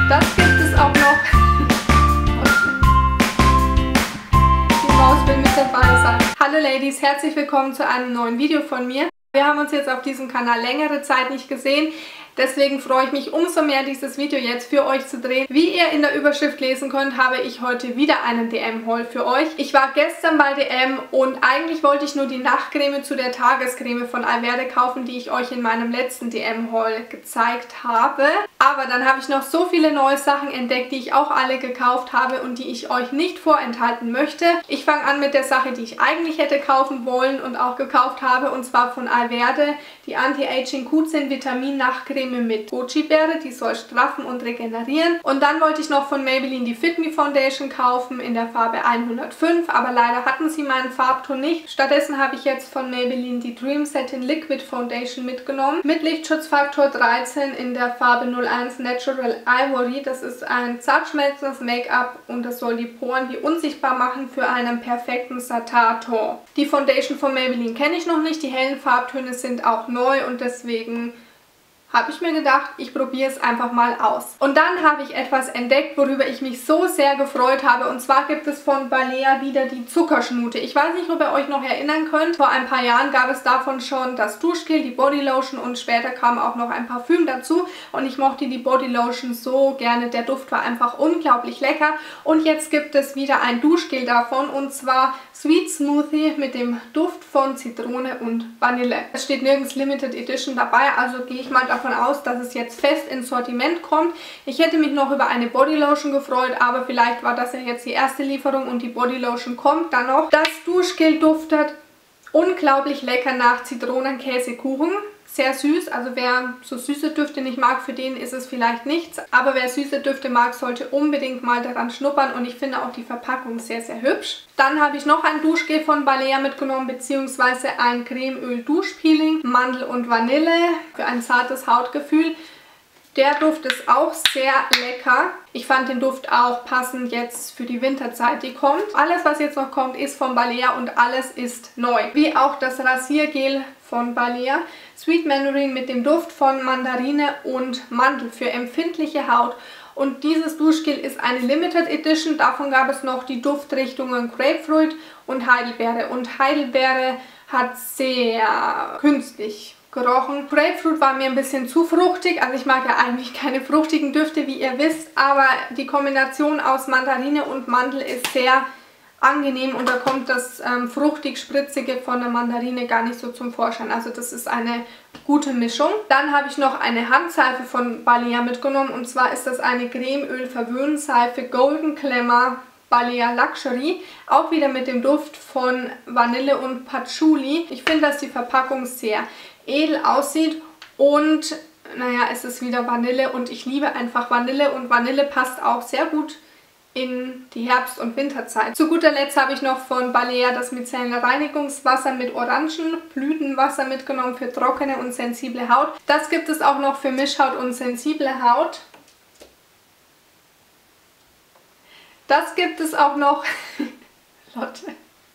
Das gibt es auch noch. Die Maus will mit dabei sein. Hallo Ladies, herzlich willkommen zu einem neuen Video von mir. Wir haben uns jetzt auf diesem Kanal längere Zeit nicht gesehen. Deswegen freue ich mich umso mehr, dieses Video jetzt für euch zu drehen. Wie ihr in der Überschrift lesen könnt, habe ich heute wieder einen DM-Haul für euch. Ich war gestern bei DM und eigentlich wollte ich nur die Nachtcreme zu der Tagescreme von Alverde kaufen, die ich euch in meinem letzten DM-Haul gezeigt habe. Aber dann habe ich noch so viele neue Sachen entdeckt, die ich auch alle gekauft habe und die ich euch nicht vorenthalten möchte. Ich fange an mit der Sache, die ich eigentlich hätte kaufen wollen und auch gekauft habe, und zwar von Alverde, die Anti-Aging Q10 Vitamin Nachtcreme mit Goji-Beere, die soll straffen und regenerieren. Und dann wollte ich noch von Maybelline die Fit Me Foundation kaufen in der Farbe 105, aber leider hatten sie meinen Farbton nicht. Stattdessen habe ich jetzt von Maybelline die Dream Satin Liquid Foundation mitgenommen mit Lichtschutzfaktor 13 in der Farbe 01 Natural Ivory. Das ist ein zartschmelzendes Make-up und das soll die Poren wie unsichtbar machen für einen perfekten Satin-Ton. Die Foundation von Maybelline kenne ich noch nicht, die hellen Farbtöne sind auch neu und deswegen habe ich mir gedacht, ich probiere es einfach mal aus. Und dann habe ich etwas entdeckt, worüber ich mich so sehr gefreut habe. Und zwar gibt es von Balea wieder die Zuckerschnute. Ich weiß nicht, ob ihr euch noch erinnern könnt. Vor ein paar Jahren gab es davon schon das Duschgel, die Bodylotion und später kam auch noch ein Parfüm dazu. Und ich mochte die Bodylotion so gerne. Der Duft war einfach unglaublich lecker. Und jetzt gibt es wieder ein Duschgel davon, und zwar Sweet Smoothie mit dem Duft von Zitrone und Vanille. Es steht nirgends Limited Edition dabei, also gehe ich mal davon aus, dass es jetzt fest ins Sortiment kommt. Ich hätte mich noch über eine Bodylotion gefreut, aber vielleicht war das ja jetzt die erste Lieferung und die Bodylotion kommt dann noch. Das Duschgel duftet unglaublich lecker nach Zitronenkäsekuchen. Sehr süß, also wer so süße Düfte nicht mag, für den ist es vielleicht nichts. Aber wer süße Düfte mag, sollte unbedingt mal daran schnuppern, und ich finde auch die Verpackung sehr, sehr hübsch. Dann habe ich noch ein Duschgel von Balea mitgenommen, beziehungsweise ein Cremeöl-Duschpeeling, Mandel und Vanille für ein zartes Hautgefühl. Der Duft ist auch sehr lecker. Ich fand den Duft auch passend jetzt für die Winterzeit, die kommt. Alles, was jetzt noch kommt, ist von Balea und alles ist neu. Wie auch das Rasiergel von Balea. Sweet Mandarin mit dem Duft von Mandarine und Mandel für empfindliche Haut. Und dieses Duschgel ist eine Limited Edition. Davon gab es noch die Duftrichtungen Grapefruit und Heidelbeere. Und Heidelbeere hat sehr künstlich gerochen. Grapefruit war mir ein bisschen zu fruchtig, also ich mag ja eigentlich keine fruchtigen Düfte, wie ihr wisst, aber die Kombination aus Mandarine und Mandel ist sehr angenehm und da kommt das fruchtig-spritzige von der Mandarine gar nicht so zum Vorschein. Also das ist eine gute Mischung. Dann habe ich noch eine Handseife von Balea mitgenommen, und zwar ist das eine Cremeöl-Verwöhnseife Golden Glamour Balea Luxury, auch wieder mit dem Duft von Vanille und Patchouli. Ich finde, dass die Verpackung sehr edel aussieht und naja, es ist wieder Vanille und ich liebe einfach Vanille und Vanille passt auch sehr gut in die Herbst- und Winterzeit. Zu guter Letzt habe ich noch von Balea das micellene Reinigungswasser mit Orangenblütenwasser mitgenommen für trockene und sensible Haut. Das gibt es auch noch für Mischhaut und sensible Haut. Das gibt es auch noch. Lotte.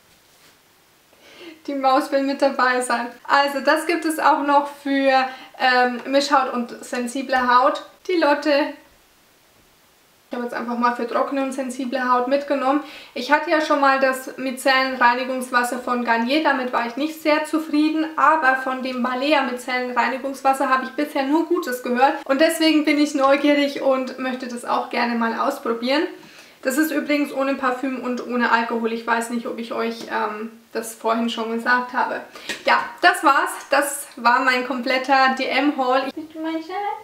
Die Maus will mit dabei sein. Also das gibt es auch noch für Mischhaut und sensible Haut. Die Lotte. Ich habe jetzt einfach mal für trockene und sensible Haut mitgenommen. Ich hatte ja schon mal das Micellenreinigungswasser von Garnier, damit war ich nicht sehr zufrieden, aber von dem Balea Micellenreinigungswasser habe ich bisher nur Gutes gehört und deswegen bin ich neugierig und möchte das auch gerne mal ausprobieren. Das ist übrigens ohne Parfüm und ohne Alkohol. Ich weiß nicht, ob ich euch das vorhin schon gesagt habe. Ja, das war's. Das war mein kompletter DM-Haul. Bist du mein Schatz?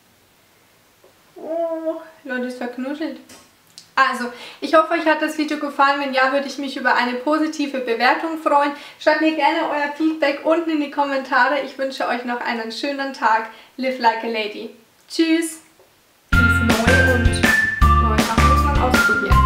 Oh, Leute, ist verknuschelt. Also, ich hoffe, euch hat das Video gefallen. Wenn ja, würde ich mich über eine positive Bewertung freuen. Schreibt mir gerne euer Feedback unten in die Kommentare. Ich wünsche euch noch einen schönen Tag. Live like a lady. Tschüss. Die ist neu und neue Sachen muss man ausprobieren.